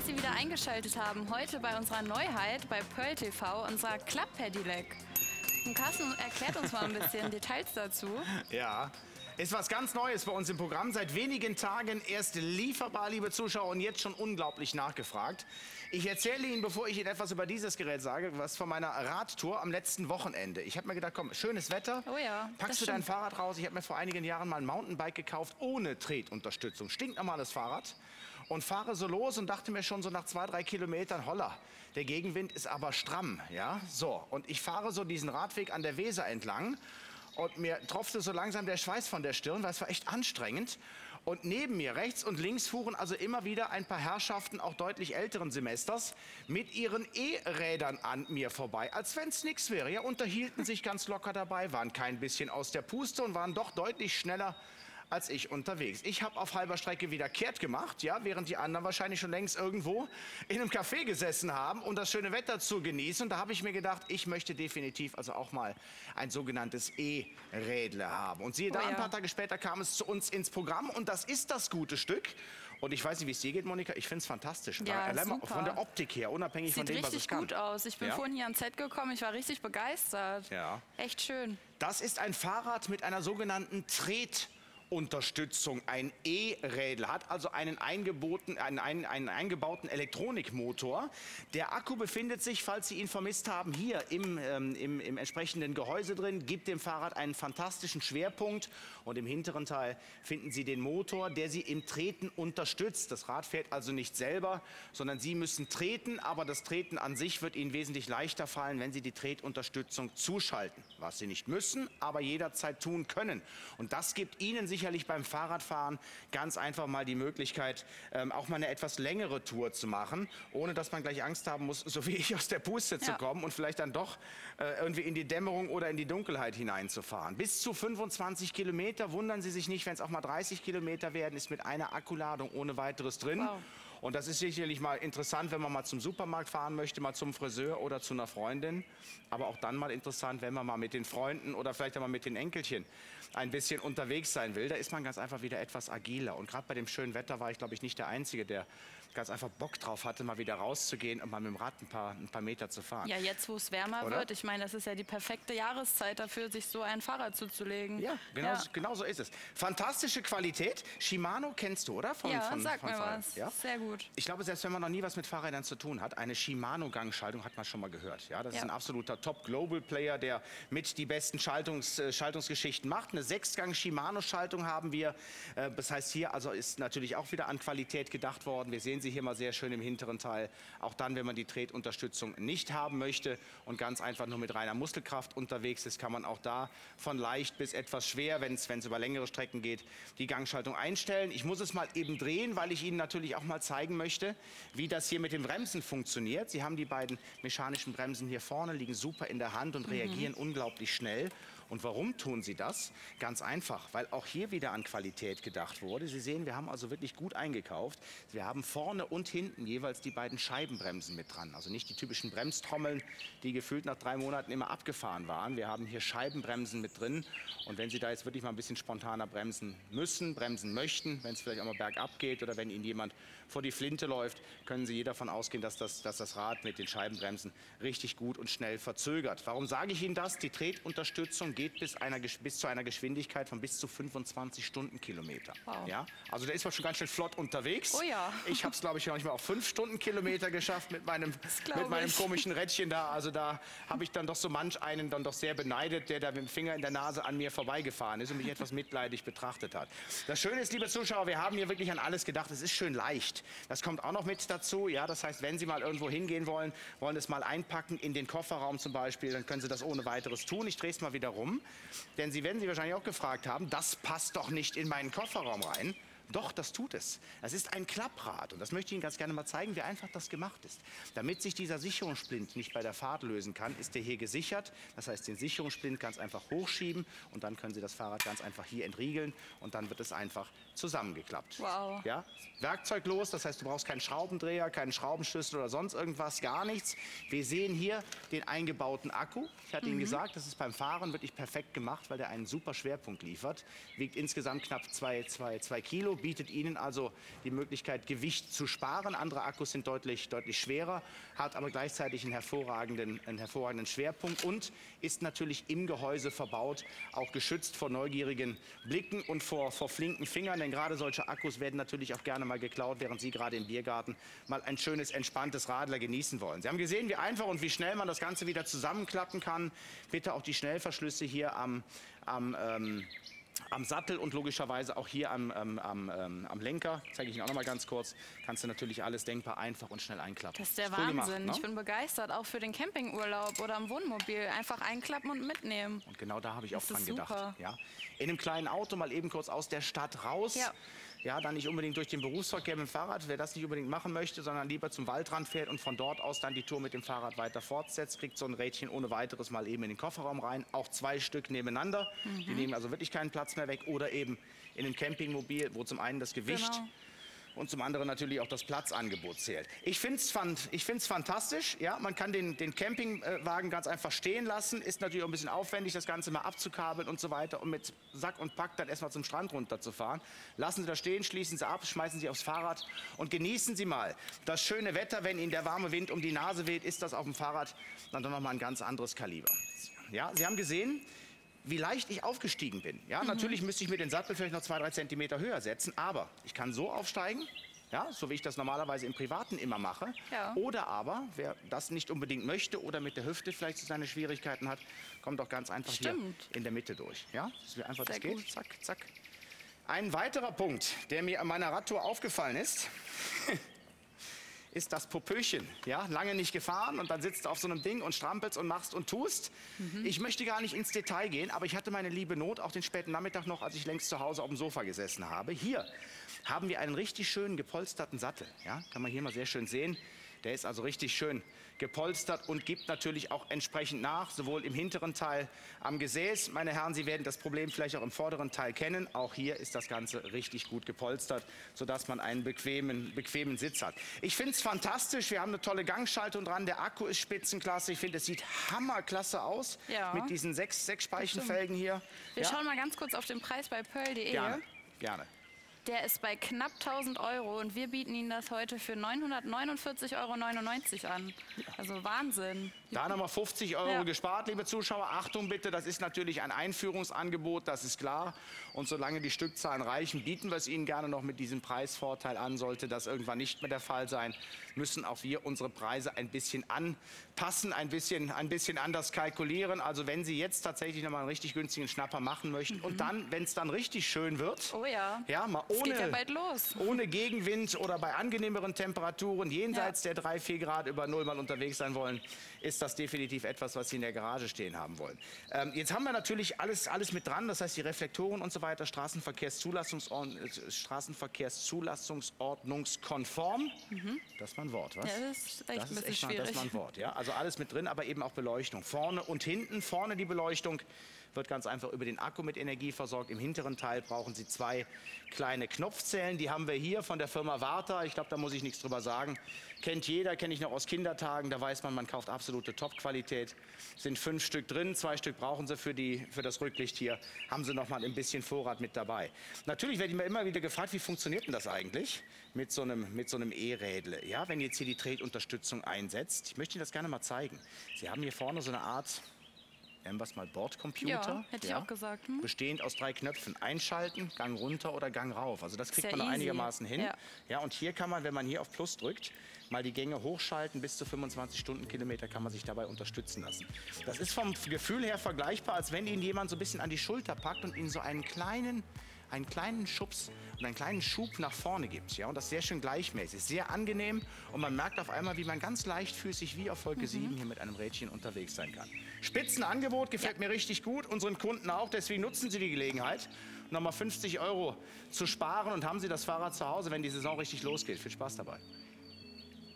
Sie wieder eingeschaltet haben. Heute bei unserer Neuheit bei Pearl TV, unser Club Pedelec. Und Carsten erklärt uns mal ein bisschen Details dazu. Ja, ist was ganz Neues bei uns im Programm. Seit wenigen Tagen erst lieferbar, liebe Zuschauer, und jetzt schon unglaublich nachgefragt. Ich erzähle Ihnen, bevor ich Ihnen etwas über dieses Gerät sage, was von meiner Radtour am letzten Wochenende. Ich habe mir gedacht, komm, schönes Wetter. Oh ja, packst du dein Fahrrad raus. Ich habe mir vor einigen Jahren mal ein Mountainbike gekauft, ohne Tretunterstützung. Stinknormales Fahrrad. Und fahre so los und dachte mir schon so nach 2-3 Kilometern, holla, der Gegenwind ist aber stramm, ja, so. Und ich fahre so diesen Radweg an der Weser entlang und mir tropfte so langsam der Schweiß von der Stirn, weil es war echt anstrengend. Und neben mir, rechts und links, fuhren also immer wieder ein paar Herrschaften, auch deutlich älteren Semesters, mit ihren E-Rädern an mir vorbei, als wenn es nichts wäre. Ja, unterhielten sich ganz locker dabei, waren kein bisschen aus der Puste und waren doch deutlich schneller als ich unterwegs. Ich habe auf halber Strecke wieder kehrt gemacht, ja, während die anderen wahrscheinlich schon längst irgendwo in einem Café gesessen haben, um das schöne Wetter zu genießen. Und da habe ich mir gedacht, ich möchte definitiv also auch mal ein sogenanntes E-Rädle haben. Und siehe da, ein paar Tage später kam es zu uns ins Programm und das ist das gute Stück. Und ich weiß nicht, wie es dir geht, Monika, ich finde es fantastisch. Ja, allein von der Optik her, unabhängig von dem, was es kann. Sieht richtig gut aus. Ich bin vorhin hier ans Set gekommen, ich war richtig begeistert. Ja. Echt schön. Das ist ein Fahrrad mit einer sogenannten Tretunterstützung, ein E-Rädle, hat also einen eingebauten Elektronikmotor. Der Akku befindet sich, falls Sie ihn vermisst haben, hier im entsprechenden Gehäuse drin, gibt dem Fahrrad einen fantastischen Schwerpunkt und im hinteren Teil finden Sie den Motor, der Sie im Treten unterstützt. Das Rad fährt also nicht selber, sondern Sie müssen treten, aber das Treten an sich wird Ihnen wesentlich leichter fallen, wenn Sie die Tretunterstützung zuschalten, was Sie nicht müssen, aber jederzeit tun können. Und das gibt Ihnen sicherlich beim Fahrradfahren ganz einfach mal die Möglichkeit, auch mal eine etwas längere Tour zu machen, ohne dass man gleich Angst haben muss, so wie ich, aus der Puste zu kommen und vielleicht dann doch irgendwie in die Dämmerung oder in die Dunkelheit hineinzufahren. Bis zu 25 Kilometer, wundern Sie sich nicht, wenn es auch mal 30 Kilometer werden, ist mit einer Akkuladung ohne weiteres drin. Wow. Und das ist sicherlich mal interessant, wenn man mal zum Supermarkt fahren möchte, mal zum Friseur oder zu einer Freundin. Aber auch dann mal interessant, wenn man mal mit den Freunden oder vielleicht auch mal mit den Enkelchen ein bisschen unterwegs sein will. Da ist man ganz einfach wieder etwas agiler. Und gerade bei dem schönen Wetter war ich, glaube ich, nicht der Einzige, der ganz einfach Bock drauf hatte, mal wieder rauszugehen und mal mit dem Rad ein paar Meter zu fahren. Ja, jetzt, wo es wärmer wird, ich meine, das ist ja die perfekte Jahreszeit dafür, sich so ein Fahrrad zuzulegen. Ja, genau so ist es. Fantastische Qualität. Shimano kennst du, oder? Sag mir was. Ja? Sehr gut. Ich glaube, selbst wenn man noch nie was mit Fahrrädern zu tun hat, eine Shimano-Gangschaltung hat man schon mal gehört. Ja, das ist ein absoluter Top-Global-Player, der mit die besten Schaltungsgeschichten macht. Eine 6-Gang-Shimano-Schaltung haben wir. Das heißt, hier also ist natürlich auch wieder an Qualität gedacht worden. Wir sehen sie hier mal sehr schön im hinteren Teil. Auch dann, wenn man die Tretunterstützung nicht haben möchte und ganz einfach nur mit reiner Muskelkraft unterwegs ist, kann man auch da von leicht bis etwas schwer, wenn es über längere Strecken geht, die Gangschaltung einstellen. Ich muss es mal eben drehen, weil ich Ihnen natürlich auch mal zeigen möchte, wie das hier mit den Bremsen funktioniert. Sie haben die beiden mechanischen Bremsen hier vorne, liegen super in der Hand und reagieren unglaublich schnell. Und warum tun sie das? Ganz einfach, weil auch hier wieder an Qualität gedacht wurde. Sie sehen, wir haben also wirklich gut eingekauft. Wir haben vorne und hinten jeweils die beiden Scheibenbremsen mit dran. Also nicht die typischen Bremstrommeln, die gefühlt nach 3 Monaten immer abgefahren waren. Wir haben hier Scheibenbremsen mit drin. Und wenn Sie da jetzt wirklich mal ein bisschen spontaner bremsen müssen, bremsen möchten, wenn es vielleicht auch mal bergab geht oder wenn Ihnen jemand vor die Flinte läuft, können Sie davon ausgehen, dass das Rad mit den Scheibenbremsen richtig gut und schnell verzögert. Warum sage ich Ihnen das? Die Tretunterstützung geht bis zu einer Geschwindigkeit von bis zu 25 Stundenkilometer. Wow. Ja? Also da ist man schon ganz schön flott unterwegs. Oh ja. Ich habe es, glaube ich, manchmal auch 5 Stundenkilometer geschafft mit meinem komischen Rädchen da. Also da habe ich dann doch so manch einen dann doch sehr beneidet, der da mit dem Finger in der Nase an mir vorbeigefahren ist und mich etwas mitleidig betrachtet hat. Das Schöne ist, liebe Zuschauer, wir haben hier wirklich an alles gedacht. Es ist schön leicht. Das kommt auch noch mit dazu. Ja, das heißt, wenn Sie mal irgendwo hingehen wollen es mal einpacken in den Kofferraum zum Beispiel, dann können Sie das ohne weiteres tun. Ich drehe es mal wieder rum. Denn Sie werden sich wahrscheinlich auch gefragt haben, das passt doch nicht in meinen Kofferraum rein. Doch, das tut es. Das ist ein Klapprad und das möchte ich Ihnen ganz gerne mal zeigen, wie einfach das gemacht ist. Damit sich dieser Sicherungssplint nicht bei der Fahrt lösen kann, ist der hier gesichert. Das heißt, den Sicherungssplint ganz einfach hochschieben und dann können Sie das Fahrrad ganz einfach hier entriegeln und dann wird es einfach zusammengeklappt. Wow. Ja? Werkzeuglos, das heißt, du brauchst keinen Schraubendreher, keinen Schraubenschlüssel oder sonst irgendwas, gar nichts. Wir sehen hier den eingebauten Akku. Ich hatte Ihnen gesagt, das ist beim Fahren wirklich perfekt gemacht, weil der einen super Schwerpunkt liefert. Wiegt insgesamt knapp 2 Kilo. bietet Ihnen also die Möglichkeit, Gewicht zu sparen. Andere Akkus sind deutlich schwerer, hat aber gleichzeitig einen hervorragenden Schwerpunkt und ist natürlich im Gehäuse verbaut, auch geschützt vor neugierigen Blicken und vor flinken Fingern. Denn gerade solche Akkus werden natürlich auch gerne mal geklaut, während Sie gerade im Biergarten mal ein schönes, entspanntes Radler genießen wollen. Sie haben gesehen, wie einfach und wie schnell man das Ganze wieder zusammenklappen kann. Bitte auch die Schnellverschlüsse hier am Sattel und logischerweise auch hier am Lenker, zeige ich Ihnen auch noch mal ganz kurz, kannst du natürlich alles denkbar einfach und schnell einklappen. Das ist der cool Wahnsinn. gemacht, ne? Ich bin begeistert, auch für den Campingurlaub oder im Wohnmobil. Einfach einklappen und mitnehmen. Und genau da habe ich auch Das dran ist gedacht. super. Ja? In einem kleinen Auto mal eben kurz aus der Stadt raus. Ja. Ja, dann nicht unbedingt durch den Berufsverkehr mit dem Fahrrad, wer das nicht unbedingt machen möchte, sondern lieber zum Waldrand fährt und von dort aus dann die Tour mit dem Fahrrad weiter fortsetzt, kriegt so ein Rädchen ohne weiteres mal eben in den Kofferraum rein. Auch 2 Stück nebeneinander. Die nehmen also wirklich keinen Platz mehr weg. Oder eben in einem Campingmobil, wo zum einen das Gewicht und zum anderen natürlich auch das Platzangebot zählt. Ich find's fantastisch. Ja, man kann den Campingwagen ganz einfach stehen lassen. Ist natürlich auch ein bisschen aufwendig, das Ganze mal abzukabeln und so weiter und mit Sack und Pack dann erstmal zum Strand runterzufahren. Lassen Sie da stehen, schließen Sie ab, schmeißen Sie aufs Fahrrad und genießen Sie mal das schöne Wetter. Wenn Ihnen der warme Wind um die Nase weht, ist das auf dem Fahrrad dann doch noch mal ein ganz anderes Kaliber. Ja, Sie haben gesehen, wie leicht ich aufgestiegen bin. Ja, natürlich müsste ich mir den Sattel vielleicht noch 2-3 Zentimeter höher setzen, aber ich kann so aufsteigen, ja, so wie ich das normalerweise im Privaten immer mache. Ja. Oder aber, wer das nicht unbedingt möchte oder mit der Hüfte vielleicht seine Schwierigkeiten hat, kommt auch ganz einfach hier in der Mitte durch. Ja, wie einfach das geht. gut. Zack, zack. Ein weiterer Punkt, der mir an meiner Radtour aufgefallen ist, ist das Popöchen. Ja, lange nicht gefahren und dann sitzt du auf so einem Ding und strampelst und machst und tust. Ich möchte gar nicht ins Detail gehen, aber ich hatte meine liebe Not auch den späten Nachmittag noch, als ich längst zu Hause auf dem Sofa gesessen habe. Hier haben wir einen richtig schönen gepolsterten Sattel. Ja, kann man hier mal sehr schön sehen. Der ist also richtig schön gepolstert und gibt natürlich auch entsprechend nach, sowohl im hinteren Teil am Gesäß. Meine Herren, Sie werden das Problem vielleicht auch im vorderen Teil kennen. Auch hier ist das Ganze richtig gut gepolstert, sodass man einen bequemen Sitz hat. Ich finde es fantastisch. Wir haben eine tolle Gangschaltung dran. Der Akku ist spitzenklasse. Ich finde, es sieht hammerklasse aus mit diesen 6 Speichenfelgen hier. Wir schauen mal ganz kurz auf den Preis bei pearl.de. Gerne, gerne. Der ist bei knapp 1.000 € und wir bieten Ihnen das heute für 949,99 € an. Also Wahnsinn. Da nochmal 50 € gespart, liebe Zuschauer. Achtung bitte, das ist natürlich ein Einführungsangebot, das ist klar. Und solange die Stückzahlen reichen, bieten wir es Ihnen gerne noch mit diesem Preisvorteil an. Sollte das irgendwann nicht mehr der Fall sein, müssen auch wir unsere Preise ein bisschen anpassen, ein bisschen anders kalkulieren. Also wenn Sie jetzt tatsächlich nochmal einen richtig günstigen Schnapper machen möchten und dann, wenn es dann richtig schön wird, ja, mal geht ja bald los. ohne Gegenwind oder bei angenehmeren Temperaturen jenseits der 3-4 Grad über Null mal unterwegs sein wollen, ist das definitiv etwas, was Sie in der Garage stehen haben wollen. Jetzt haben wir natürlich alles mit dran, das heißt die Reflektoren und so weiter, Straßenverkehrszulassungsordnungskonform. Das war ein Wort, was? Ja, das ist echt ein bisschen schwierig. Das war ein Wort, ja. Also alles mit drin, aber eben auch Beleuchtung. Vorne und hinten. Vorne die Beleuchtung wird ganz einfach über den Akku mit Energie versorgt. Im hinteren Teil brauchen Sie 2 kleine Knopfzellen. Die haben wir hier von der Firma Varta. Ich glaube, da muss ich nichts drüber sagen. Kennt jeder, kenne ich noch aus Kindertagen. Da weiß man, man kauft absolute Top-Qualität. Sind 5 Stück drin, 2 Stück brauchen Sie für das Rücklicht hier. Haben Sie noch mal ein bisschen Vorrat mit dabei. Natürlich werde ich mir immer wieder gefragt, wie funktioniert denn das eigentlich mit so einem E-Rädle? Ja, wenn jetzt hier die Tretunterstützung einsetzt. Ich möchte Ihnen das gerne mal zeigen. Sie haben hier vorne so eine Art, nennen wir es mal Bordcomputer. Ja, hätte ich auch gesagt. Bestehend aus 3 Knöpfen. Einschalten, Gang runter oder Gang rauf. Also das kriegt man noch easy. einigermaßen hin. Ja. Ja, und hier kann man, wenn man hier auf Plus drückt, mal die Gänge hochschalten. Bis zu 25 Stundenkilometer kann man sich dabei unterstützen lassen. Das ist vom Gefühl her vergleichbar, als wenn Ihnen jemand so ein bisschen an die Schulter packt und Ihnen so einen kleinen Schubs und einen kleinen Schub nach vorne gibt. Ja, und das sehr schön gleichmäßig, sehr angenehm. Und man merkt auf einmal, wie man ganz leichtfüßig wie auf Wolke 7 hier mit einem Rädchen unterwegs sein kann. Spitzenangebot, gefällt mir richtig gut, unseren Kunden auch. Deswegen nutzen Sie die Gelegenheit, nochmal 50 € zu sparen und haben Sie das Fahrrad zu Hause, wenn die Saison richtig losgeht. Viel Spaß dabei.